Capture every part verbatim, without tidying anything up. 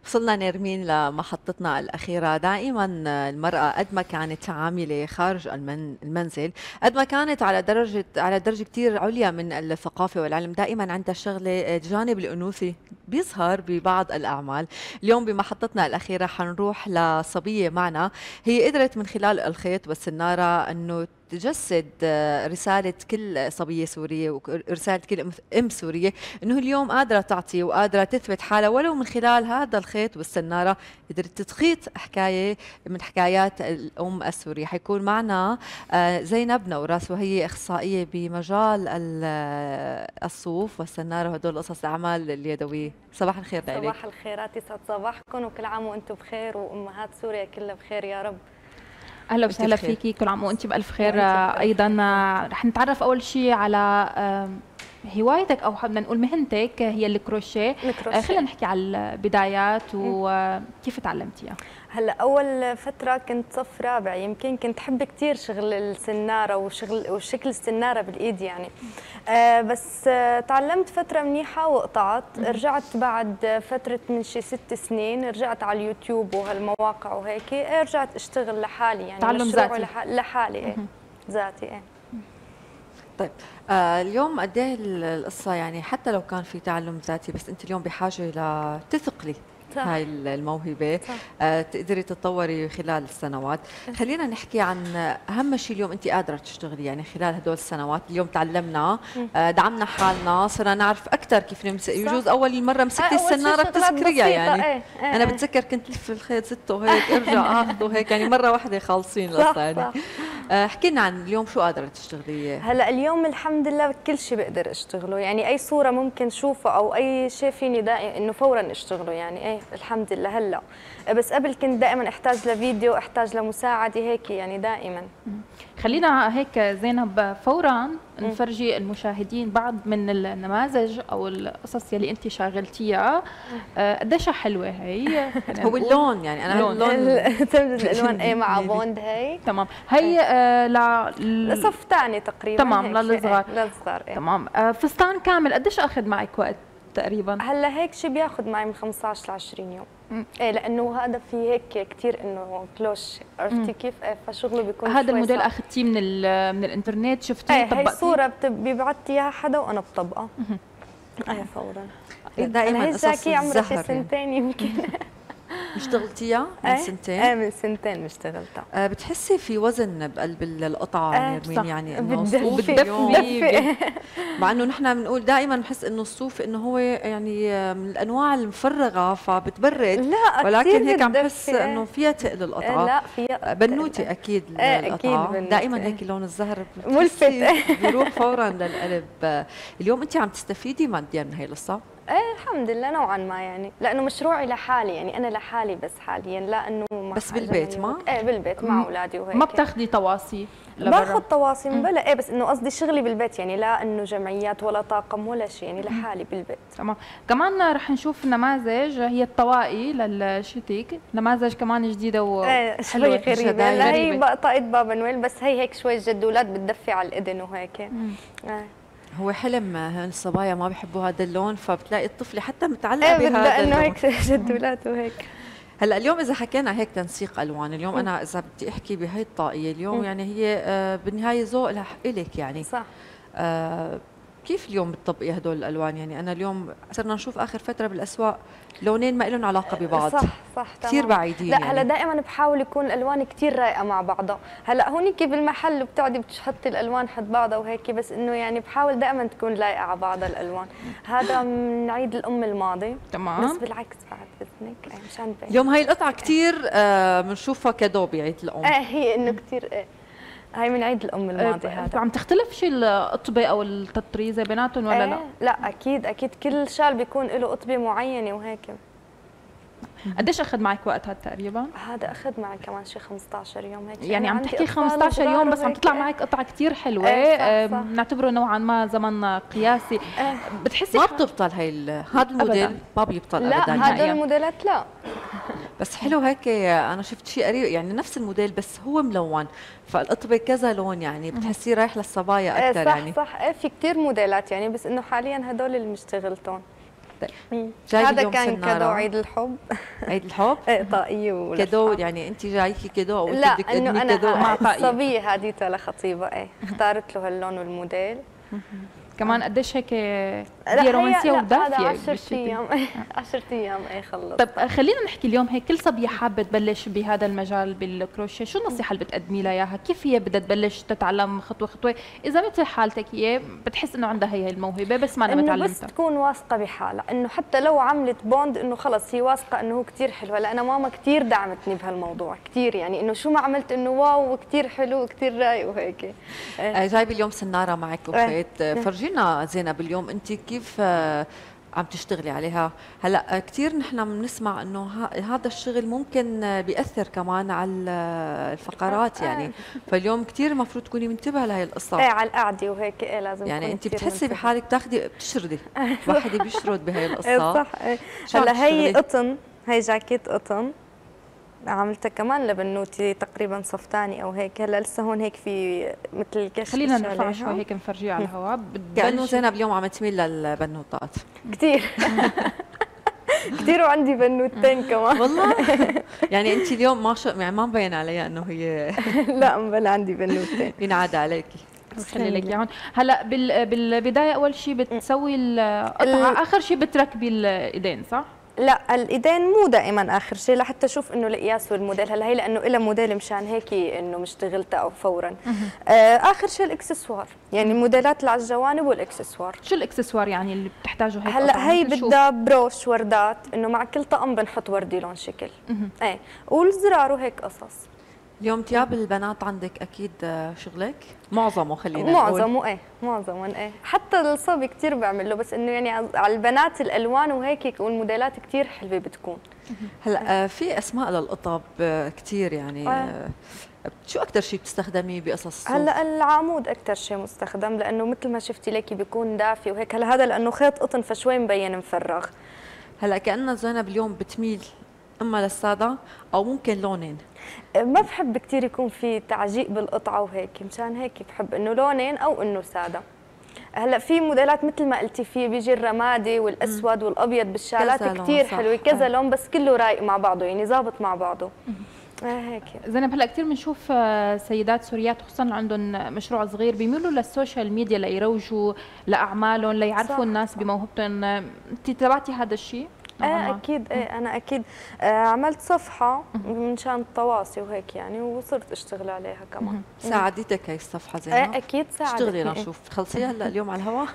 وصلنا نرمين لمحطتنا الأخيرة. دائما المرأة قد ما كانت عاملة خارج المن المنزل، قد ما كانت على درجة على درجة كتير عليا من الثقافة والعلم، دائما عندها شغلة الجانب الأنوثي بيظهر ببعض الأعمال. اليوم بمحطتنا الأخيرة حنروح لصبية معنا، هي قدرت من خلال الخيط والسنارة أنه تجسد آه، رسالة كل صبية سورية ورسالة كل أم أم سورية، أنه اليوم قادرة تعطي وقادرة تثبت حالها ولو من خلال هذا الخيط والسنارة. قدرت تخيط حكاية من حكايات الأم السورية. حيكون معنا آه، زينب نوراس، وهي إخصائية بمجال ال- آه، الصوف والسنارة وهدول القصص الأعمال اليدوية. صباح الخير لك. صباح الخيرات، يسعد صباحكم وكل عام وانتم بخير وامهات سوريا كلها بخير يا رب. اهلا وسهلا فيكي، كل عام وانت بالف خير. وأنت ايضا رح نتعرف اول شيء على آم، هوايتك او بدنا نقول مهنتك هي الكروشيه. الكروشيه. خلينا نحكي على البدايات وكيف تعلمتيها. هلا اول فتره كنت صف رابع، يمكن كنت حب كثير شغل السناره وشغل وشكل السناره بالايد يعني. آه بس آه تعلمت فتره منيحه وقطعت. رجعت بعد فتره من شي ست سنين، رجعت على اليوتيوب وهالمواقع وهيك. آه رجعت اشتغل لحالي يعني تعلم مشروع ذاتي. لح- لحالي. ايه ذاتي. ايه طيب آه اليوم قد ايه القصه، يعني حتى لو كان في تعلم ذاتي بس انت اليوم بحاجه لتثقلي صح. هاي الموهبه، صح. آه تقدري تتطوري خلال السنوات. خلينا نحكي عن اهم شيء اليوم انت قادره تشتغلي يعني خلال هدول السنوات. اليوم تعلمنا، آه دعمنا حالنا، صرنا نعرف اكثر كيف نمسك. يجوز اول مره مسكتي أول شي السناره شغلات بتذكريها بسيطة. يعني. ايه. ايه. انا بتذكر كنت لف الخيط زته هيك ارجع اخذه هيك، يعني مره واحده خالصين صح. القصه يعني. صح. آه، احكي لنا عن اليوم شو قادره تشتغلي. هلا اليوم الحمد لله كل شيء بقدر اشتغله، يعني اي صوره ممكن شوفها او اي شيء فيني دائما انه فورا اشتغله يعني. ايه الحمد لله. هلا بس قبل كنت دائما احتاج لفيديو، احتاج لمساعده هيك يعني دائما. خلينا هيك زينب فورا نفرجي المشاهدين بعض من النماذج او القصص يلي انت شاغلتيها. آه، قديش حلوه هي. هو اللون يعني انا اللون. اللون تمزج الالوان ايه مع بوند هي. تمام. هي آه ل صف ثاني تقريبا. تمام، هيك للصغار. إيه. للصغار. ايه. تمام. آه، فستان كامل قديش اخذ معك وقت تقريبا؟ هلا هيك شيء بياخذ معي من خمسطعش ل عشرين يوم. ايه لانه هذا في هيك كثير انه كلوش، عرفتي كيف؟ ايه فشغله بيكون هذا شوي الموديل صعب. اخذتيه من ال- من الانترنت، شفتيه ايه هي طبقتيه؟ صوره بيبعث لي اياها حدا وانا بطبقها. ايه فورا. دائما هي قصص زاكي عمرها شي الزهر يعني. سنتين يمكن. اشتغلتيها من ايه سنتين؟ ايه من سنتين اشتغلتها. آه بتحسي في وزن بقلب القطعه ايه نرمين، صح. يعني انه بتدفي. الصوف بتدفي. مع انه نحن بنقول دائما بنحس انه الصوف انه هو يعني من الانواع المفرغه فبتبرد، لا ولكن هيك عم بتدفي. بحس انه فيها تقل القطعه. لا فيها بنوتي اكيد ايه القطعه اكيد بنوتي. دائما هيك لون الزهر ملفت. بيروح فورا للقلب. آه، اليوم انت عم تستفيدي ماديا من هي القصه؟ ايه الحمد لله نوعا ما يعني، لانه مشروعي لحالي يعني انا لحالي بس حاليا، لا انه مع بس حاجة بالبيت من ما؟ ايه بالبيت مع اولادي وهيك. ما بتاخدي تواصي لبرا؟ باخذ تواصي بلا ايه، بس انه قصدي شغلي بالبيت يعني، لا انه جمعيات ولا طاقم ولا شيء يعني، لحالي بالبيت. تمام. كمان رح نشوف نماذج هي الطواقي للشتيك، نماذج كمان جديده و ايه شوي غريبه. شدايد. لا هي غريبة. طاقة بابا نويل، بس هي هيك شوي جدولات بتدفي على الاذن وهيك. ايه. هو حلم الصبايا ما بيحبوا هذا اللون، فبتلاقي الطفله حتى متعلقه ايه بهذا بدها انه اللون. هيك جدولات وهيك. هلا اليوم اذا حكينا هيك تنسيق الوان، اليوم انا اذا بدي احكي بهي الطاقيه اليوم م. يعني هي آه بالنهايه ذوق لك يعني. صح. آه كيف اليوم بتطبقي هدول الالوان؟ يعني انا اليوم صرنا نشوف اخر فتره بالاسواق لونين ما لهم علاقه ببعض. صح صح كثير تمام. بعيدين. لا يعني هلا دائما بحاول يكون الالوان كثير رايقه مع بعضها. هلا هونيك بالمحل بتقعدي بتحطي الالوان حد بعضها وهيك، بس انه يعني بحاول دائما تكون لايقه على بعضها الالوان. هذا من عيد الام الماضي. تمام. بس بالعكس بعد باذنك ايه مشان بعيد. اليوم هاي القطعه كثير آه بنشوفها كادو بعيد الام. ايه هي انه كثير ايه. هاي من عيد الام الماضي. هذا عم تختلف شيء القطبه او التطريزه بيناتهم ولا ايه لا؟ لا اكيد اكيد كل شال بيكون له قطبه معينه وهيك. قديش اخذ معك وقت هذا تقريبا؟ هذا اخذ معي كمان شي خمسطعش يوم هيك. يعني عم عندي تحكي أطفال خمسطعش صغار يوم بس عم وهيك. تطلع معك قطعه كثير حلوه. إيه صح آه، صح. بنعتبره نوعا ما زمن قياسي. إيه. بتحسي ما ح- بتبطل هي ال- هذا الموديل أبداً. ما بيبطل لا ابدا. هذول نهائياً. الموديلات لا. بس حلو هيك، انا شفت شيء قريب يعني نفس الموديل بس هو ملون، فالقطبه كذا لون يعني بتحسيه رايح للصبايا ايه اكثر صح يعني. صح. ايه في كثير موديلات يعني، بس انه حاليا هدول اللي مشتغلتهم. طيب جاي هذا اليوم كان سنارة. كادو عيد الحب. عيد الحب؟ ايه طاقية ولفة. كادو يعني انت جايكي كادو او لا بدك انه تقدمي انا كادو مع آه، طاقية. الصبية هديتها لخطيبة. ايه اختارت له هاللون والموديل. كمان قديش هيك لا هي رومانسيه لا، هذا ودافيه عشرة بالشكل. ايام. عشرة ايام ايه خلص. طب خلينا نحكي اليوم هيك كل صبيه حابه تبلش بهذا المجال بالكروشيه، شو النصيحه اللي بتقدمي لها اياها؟ كيف هي بدها تبلش تتعلم خطوه خطوه؟ اذا مثل حالتك هي بتحس انه عندها هي الموهبه بس ما انا انه بس متعلمتها. تكون واثقه بحالها، انه حتى لو عملت بوند انه خلص هي واثقه انه هو كثير حلو. هلا انا ماما كثير دعمتني بهالموضوع كثير، يعني انه شو ما عملت انه واو كثير حلو وكثير رايق وهيك. آه، جايبه اليوم سناره معك وفات. آه، فرجينا زينب اليوم انت كيف آه، عم تشتغلي عليها. هلا كثير نحن بنسمع انه ه- هذا الشغل ممكن آه، بيأثر كمان على آه، الفقرات يعني، فاليوم كثير المفروض تكوني منتبهه لهي القصه. ايه على القعده وهيك ايه لازم يعني تكون انت كتير بتحسي منتبهة. بحالك بتاخدي بتشردي، وحده بيشرد بهي ايه القصه. صح. ايه شو عم هلا هي تشتغلي؟ قطن، هي جاكيت قطن عملتها كمان لبنوتي تقريبا صفتاني او هيك. هلا لسه هون هيك في مثل كشف خلينا نرفع شوي هيك نفرجيه على الهواء. كأنه زينب اليوم عم تميل للبنوتات. كثير. كثير وعندي بنوتين كمان. والله يعني انت اليوم ما شو يعني ما مبين عليها انه هي لا مبلا عندي بنوتين. ينعاد عليكي. خلي لك اياهم. هلا بال... بالبدايه اول شيء بتسوي القطعه، اخر شيء بتركبي الايدين صح؟ لا الايدين مو دائما اخر شيء لحتى اشوف انه القياس والموديل. هلا هي لانه لها موديل مشان هيك انه مشتغلتها او فورا. آه اخر شيء الاكسسوار، يعني الموديلات اللي على الجوانب والاكسسوار. شو الاكسسوار يعني اللي بتحتاجه هيك؟ هلا هي بدها بروش وردات، انه مع كل طقم بنحط وردي لون شكل. ايه والزرار وهيك قصص. اليوم ثياب البنات عندك اكيد آه، شغلك معظمه خلينا نقول. معظمه ايه معظمه ايه، حتى الصبي كثير بعمل له، بس انه يعني على البنات الالوان وهيك والموديلات كثير حلوه بتكون. هلا آه، في اسماء للقطب آه، كثير يعني. آه، شو اكثر شيء بتستخدميه بقصص الصوف؟ هلا العمود اكثر شيء مستخدم، لانه مثل ما شفتي ليكي بيكون دافي وهيك. هلا هذا لانه خيط قطن فشوي مبين مفرغ. هلا كأنها زينب اليوم بتميل اما للساده او ممكن لونين. ما بحب كثير يكون في تعجيق بالقطعه وهيك، مشان هيك بحب انه لونين او انه ساده. هلا في موديلات مثل ما قلتي في بيجي الرمادي والاسود والابيض بالشالات كثير حلوه، كذا لون بس كله رايق مع بعضه، يعني ظابط مع بعضه. آه هيك. زينب هلا كثير بنشوف سيدات سوريات خصوصا عندهم مشروع صغير بيميلوا للسوشيال ميديا ليروجوا لاعمالهم ليعرفوا الناس بموهبتهم. انت تبعتي هذا الشيء؟ ايه اكيد. ايه انا اكيد آه عملت صفحه منشان التواصي وهيك يعني، وصرت اشتغل عليها كمان. ساعدتك هي الصفحه زينب؟ ايه اكيد ساعدتني. اشتغلي لنشوف تخلصيها هلا اليوم على الهواء.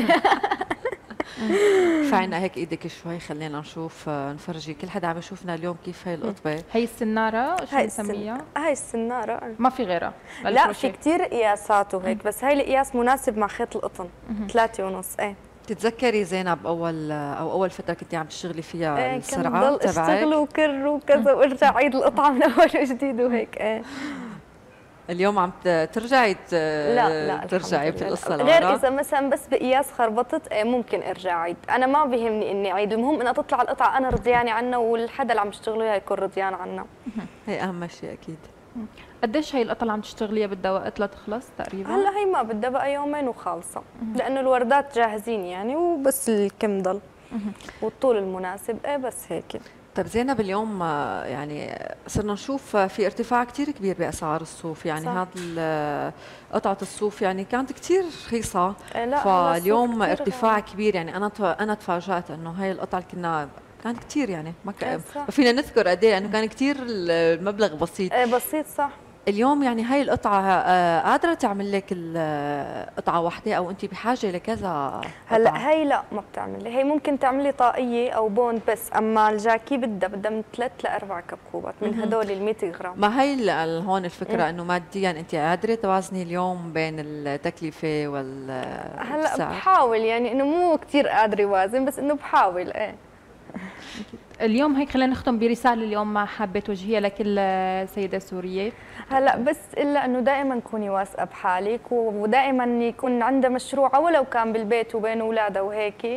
فعنا هيك ايدك شوي خلينا نشوف نفرجي كل حدا عم يشوفنا اليوم كيف هي القطبه. هي السناره شو بنسميها؟ هاي السناره ما في غيرها؟ لا في كثير قياسات وهيك، بس هاي القياس مناسب مع خيط القطن ثلاثة ونص. ايه تتذكري زينب اول او اول فتره كنتي عم تشتغلي فيها ايه السرعه تبعك؟ اشتغل وكر وكذا وارجع عيد القطعه من اول وجديد وهيك. ايه اليوم عم ترجعي لا لا ترجعي بالقصه لورا، غير اذا مثلا بس بقياس خربطت ايه ممكن ارجع عيد. انا ما بيهمني اني عيد، المهم انها تطلع القطعه انا رضيانه عنها والحدا اللي عم يشتغلوا اياها يكون رضيان عنها. هي اهم شيء اكيد. قديش هي القطعه اللي عم تشتغليها بدها وقت لتخلص تقريبا؟ هلا هي ما بدها بقى يومين وخالصه، لانه الوردات جاهزين يعني، وبس الكم ضل والطول المناسب. ايه بس هيك. طيب زينب اليوم يعني صرنا نشوف في ارتفاع كثير كبير باسعار الصوف، يعني هذا قطعه الصوف يعني كانت كثير رخيصه. لا فاليوم ارتفاع كبير، يعني انا انا تفاجات انه هي القطعه اللي كنا كانت كثير يعني ما, ك... ما فينا نذكر قد ايه لانه كان كثير المبلغ بسيط. ايه بسيط صح. اليوم يعني هاي القطعة قادرة تعمل لك قطعة واحدة أو أنت بحاجة لكذا؟ هلا هي لا ما بتعمل، هي ممكن تعملي طاقية أو بوند بس، أما الجاكي بدها بدها من ثلاث لأربع كبكوبات من هدول ال مئة جرام. ما هي هون الفكرة إنه ماديا أنت قادرة توازني اليوم بين التكلفة وال هلا بحاول يعني إنه مو كثير قادرة يوازن، بس إنه بحاول. إيه اليوم هيك خلينا نختم برسالة اليوم ما حابة توجهيها لكل سيدة سورية. هلا بس الا انه دائما كوني واثقه بحالك، ودائما يكون عندها مشروع ولو كان بالبيت وبين اولادها وهيك،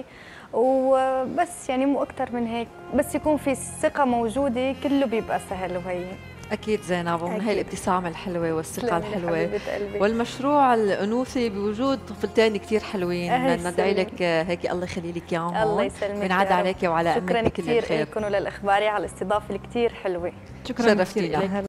وبس يعني مو اكثر من هيك، بس يكون في ثقه موجوده كله بيبقى سهل وهي. اكيد زينب، ومن هاي الابتسامه الحلوه والثقه الحلوه قلبي. والمشروع الانوثي بوجود طفلتين كثير حلوين، بدنا ندعي لك هيك الله يخلي لك اياهم. الله يسلمك، بنعاد عليك وعلى امك شكرا بكل الخير. كثير لكم وللاخباري على الاستضافه الكثير حلوه. شكرا شرفتينا. كثير لك.